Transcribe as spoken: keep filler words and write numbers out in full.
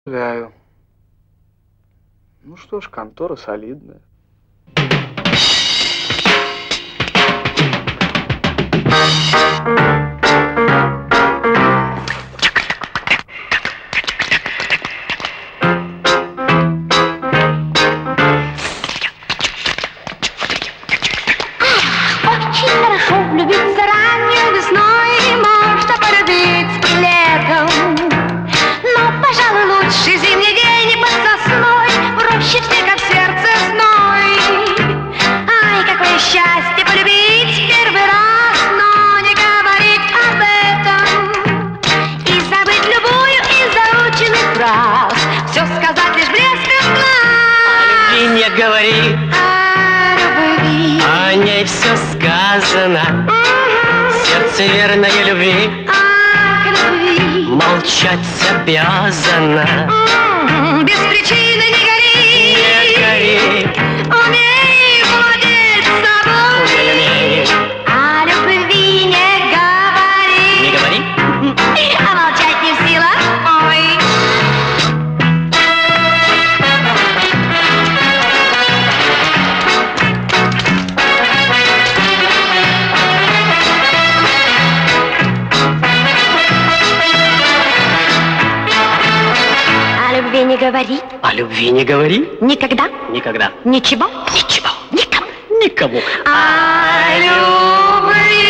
Поздравляю. Ну что ж, контора солидная. Говори, о ней все сказано, сердце верной любви, молчать обязано. Без причины не гори, не гори, умей владеть собой, умей, умей. О любви не говори, Не говори, а молчать не в силах, ой. Не говори. О любви не говори. Никогда. Никогда. Ничего. Ничего. Никому. Никому. О любви